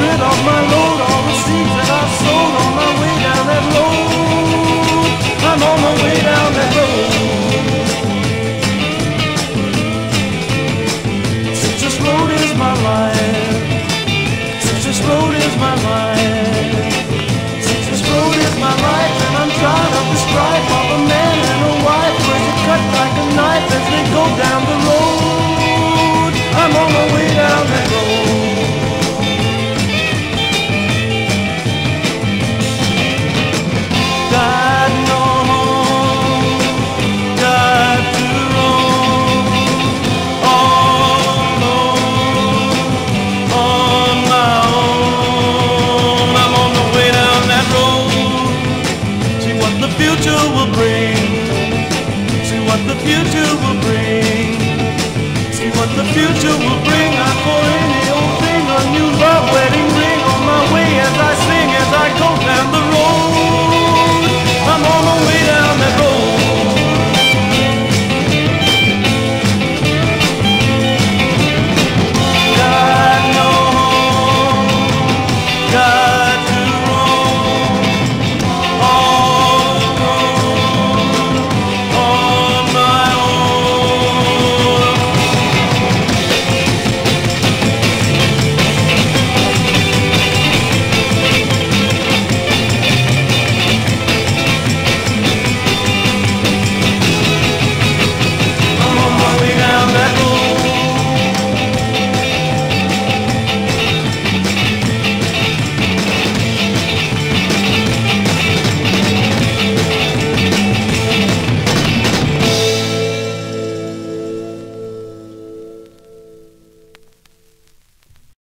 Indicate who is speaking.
Speaker 1: rid of my load, all the seeds that I sowed on my way down that road. I'm on my way down that road. 60'S road is my life. 60'S road is my life. 60'S road is my life, and I'm tired of the strife of a man and a wife, where you cut like a knife as they go down the road.